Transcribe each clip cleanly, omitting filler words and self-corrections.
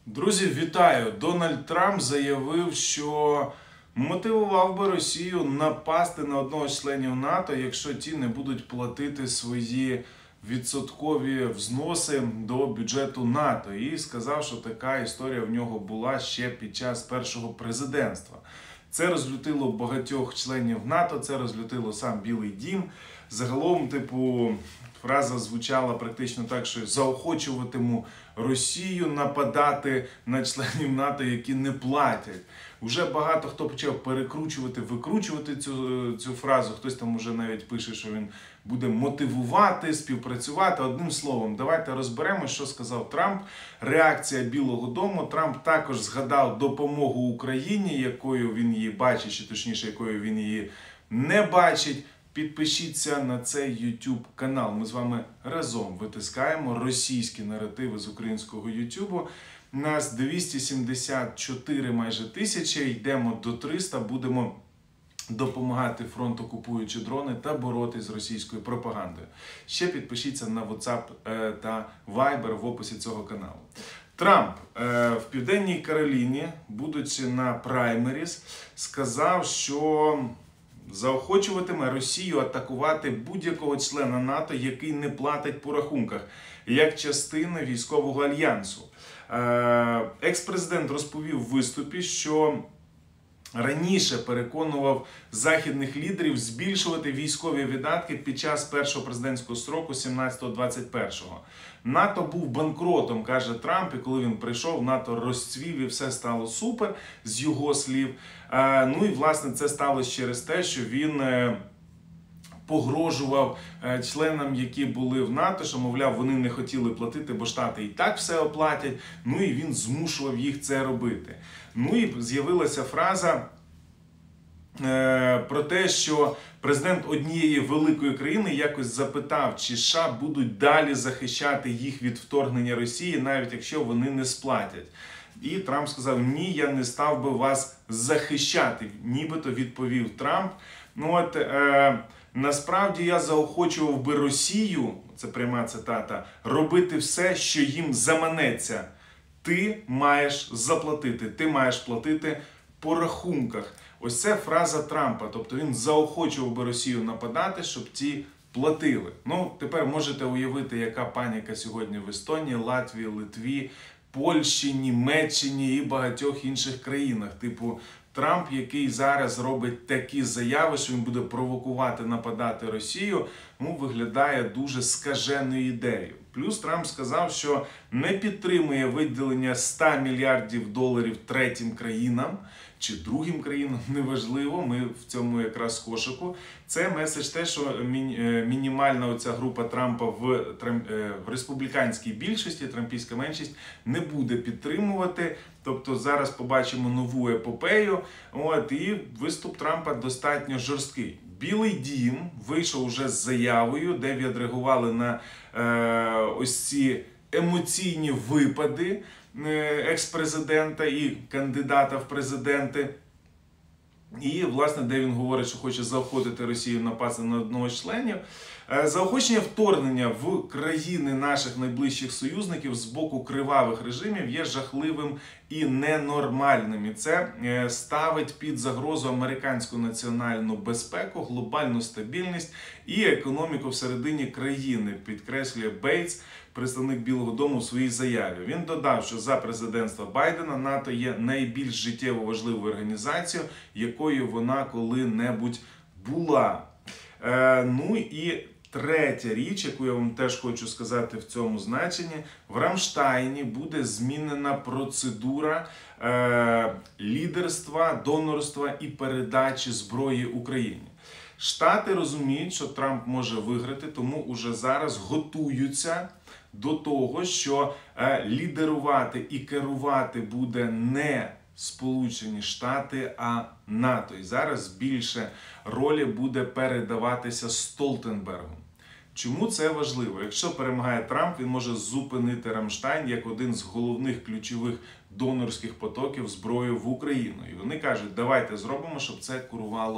Друзі, вітаю! Дональд Трамп заявив, що мотивував би Росію напасти на одного з членів НАТО, якщо ті не будуть платити свої відсоткові взноси до бюджету НАТО. І сказав, що така історія в нього була ще під час першого президентства. Це розлютило багатьох членів НАТО, це розлютило сам Білий Дім. Загалом, фраза звучала практично так, що заохочуватиму Росію нападати на членів НАТО, які не платять. Уже багато хто почав викручувати цю фразу. Хтось там уже навіть пише, що він буде мотивувати, співпрацювати. Одним словом, давайте розберемо, що сказав Трамп. Реакція Білого дому. Трамп також згадав допомогу Україні, якою він її бачить, чи точніше, якою він її не бачить. Підпишіться на цей YouTube канал. Ми з вами разом витискаємо російські наративи з українського YouTube. Нас 274 майже тисячі, йдемо до 300, будемо допомагати фронту, купуючи дрони та боротись з російською пропагандою. Ще підпишіться на WhatsApp та Viber в описі цього каналу. Трамп в Південній Кароліні, будучи на праймеріс, сказав, що заохочуватиме Росію атакувати будь-якого члена НАТО, який не платить по рахунках, як частина військового альянсу. Екс-президент розповів в виступі, що раніше переконував західних лідерів збільшувати військові видатки під час першого президентського строку 17-21-го. НАТО був банкротом, каже Трамп, і коли він прийшов, НАТО розцвів і все стало супер, з його слів. Ну і, власне, це сталося через те, що він погрожував членам, які були в НАТО, що, мовляв, вони не хотіли платити, бо Штати і так все оплатять. Ну і він змушував їх це робити. Ну і з'явилася фраза про те, що президент однієї великої країни якось запитав, чи США будуть далі захищати їх від вторгнення Росії, навіть якщо вони не сплатять. І Трамп сказав: ні, я не став би вас захищати, нібито відповів Трамп. Насправді я заохочував би Росію, це пряма цитата, робити все, що їм заманеться. Ти маєш заплатити, ти маєш платити по рахунках. Ось це фраза Трампа, тобто він заохочував би Росію нападати, щоб ті платили. Ну, тепер можете уявити, яка паніка сьогодні в Естонії, Латвії, Литві, Польщі, Німеччині і багатьох інших країнах. Трамп, який зараз робить такі заяви, що він буде провокувати, нападати Росію, виглядає дуже скаженою ідеєю. Плюс Трамп сказав, що не підтримує виділення 100 мільярдів доларів третім країнам чи другим країнам, неважливо, ми в цьому якраз кошику. Це меседж те, що мінімальна оця група Трампа в республіканській більшості, трампійська меншість, не буде підтримувати. Тобто зараз побачимо нову епопею, і виступ Трампа достатньо жорсткий. Білий Дім вийшов уже з заявою, де відреагували на ось ці емоційні випади екс-президента і кандидата в президенти. І, власне, де він говорить, що хоче заохотити Росію напасти на одного з членів. Заохочення вторгнення в країни наших найближчих союзників з боку кривавих режимів є жахливим і ненормальним. І це ставить під загрозу американську національну безпеку, глобальну стабільність і економіку всередині країни, підкреслює Бейтс, представник Білого дому, у своїй заяві. Він додав, що за президентства Байдена НАТО є найбільш життєво важливою організацією, якою вона коли-небудь була. Ну і третя річ, яку я вам теж хочу сказати в цьому значенні, в Рамштайні буде змінена процедура лідерства, донорства і передачі зброї Україні. Штати розуміють, що Трамп може виграти, тому уже зараз готуються до того, що лідерувати і керувати буде не Сполучені Штати, а НАТО. І зараз більше ролі буде передаватися Столтенбергу. Чому це важливо? Якщо перемагає Трамп, він може зупинити Рамштайн як один з головних ключових донорських потоків зброї в Україну. І вони кажуть, давайте зробимо, щоб це курувало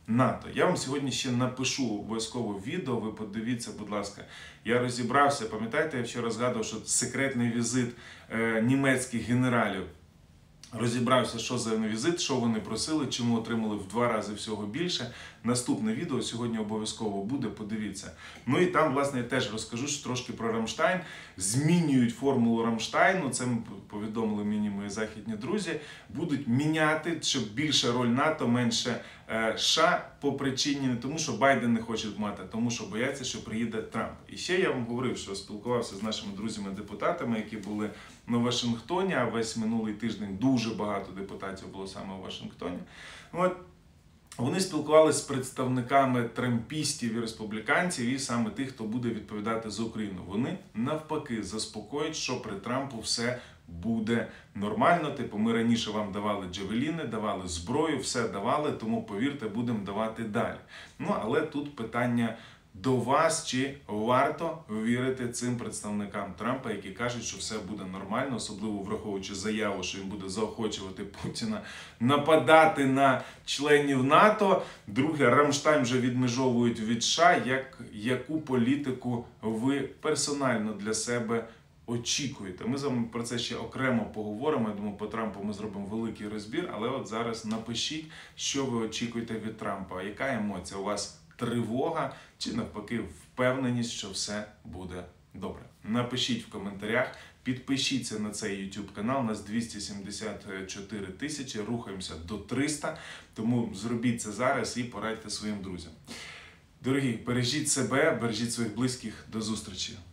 НАТО. Я вам сьогодні ще напишу обов'язково відео, ви подивіться, будь ласка. Я розібрався, пам'ятаєте, я вчора згадував, що секретний візит німецьких генералів. Розібрався, що за візит, що вони просили, чому отримали в 2 рази всього більше. Наступне відео сьогодні обов'язково буде, подивіться. Ну і там, власне, я теж розкажу трошки про Рамштайн. Змінюють формулу Рамштайну, це повідомили мені мої західні друзі. Будуть міняти, щоб більша роль НАТО, менше США, по причині не тому, що Байден не хоче мати, а тому, що бояться, що приїде Трамп. І ще я вам говорив, що спілкувався з нашими друзями-депутатами, які були на Вашингтоні, а весь минулий тиждень дуже багато депутатів було саме у Вашингтоні. От. Вони спілкувалися з представниками трампістів і республіканців, і саме тих, хто буде відповідати за Україну. Вони навпаки заспокоюють, що при Трампу все буде нормально. Типу, ми раніше вам давали джавеліни, давали зброю, все давали, тому, повірте, будемо давати далі. Ну, але тут питання до вас, чи варто вірити цим представникам Трампа, які кажуть, що все буде нормально, особливо враховуючи заяву, що він буде заохочувати Путіна нападати на членів НАТО. Друге, Рамштайн вже відмежовують від США. Яку політику ви персонально для себе очікуєте? Ми з вами про це ще окремо поговоримо. Я думаю, по Трампу ми зробимо великий розбір, але от зараз напишіть, що ви очікуєте від Трампа. Яка емоція у вас? Тривога чи навпаки впевненість, що все буде добре? Напишіть в коментарях, підпишіться на цей YouTube канал, у нас 274 тисячі, рухаємося до 300, тому зробіть це зараз і порадьте своїм друзям. Дорогі, бережіть себе, бережіть своїх близьких, до зустрічі!